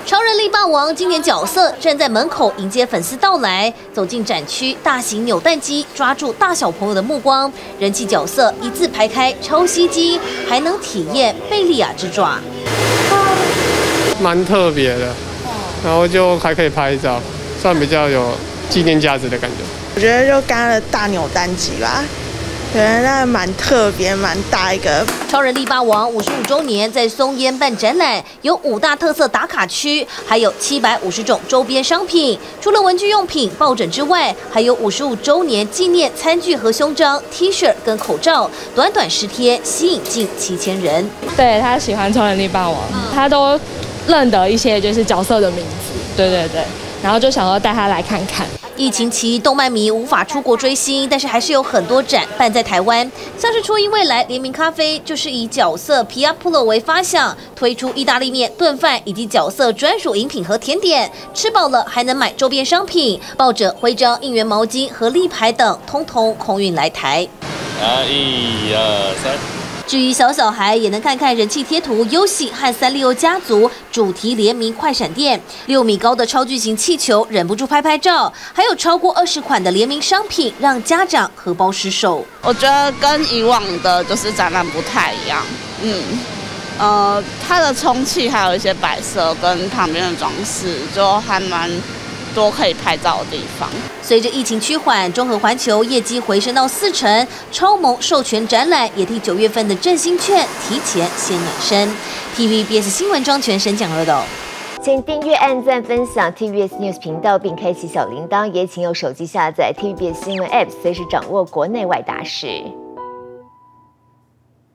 超人力霸王今年角色站在门口迎接粉丝到来，走进展区，大型扭蛋机抓住大小朋友的目光，人气角色一字排开，超吸睛，还能体验贝利亚之爪， 蛮特别的，然后就还可以拍照，算比较有纪念价值的感觉。 我觉得就刚的大扭蛋机吧。觉得那蛮特别、蛮大一个。 超人力霸王55周年在松烟办展览，有5大特色打卡区，还有750种周边商品。除了文具用品、抱枕之外，还有55周年纪念餐具和胸章、T 恤跟口罩。短短10天，吸引近7000人。 对，他喜欢超人力霸王，他都认得一些就是角色的名字。对，然后就想要带他来看看。 疫情期，动漫迷无法出国追星，但是还是有很多展办在台湾。像是初音未来联名咖啡，就是以角色皮亚普洛为发想，推出意大利面、炖饭以及角色专属饮品和甜点。吃饱了还能买周边商品，抱着徽章、应援毛巾和立牌等，通通空运来台。 1、2、3。 至于小孩也能看看人气贴图优喜和三丽鸥家族主题联名快闪店，6米高的超巨型气球忍不住拍照，还有超过20款的联名商品，让家长荷包失守。 我觉得跟以往的就是展览不太一样，它的充气还有一些摆设跟旁边的装饰，就还蛮多可以拍照的地方。 随着疫情趋缓，中和环球业绩回升到40%，超盟授权展览也替9月份的振兴券提前先暖身。TVBS 新闻庄全审讲报道。 请订阅、按赞、分享 TVBS News 频道，并开启小铃铛，也请用手机下载 TVBS 新闻 App， 随时掌握国内外大事。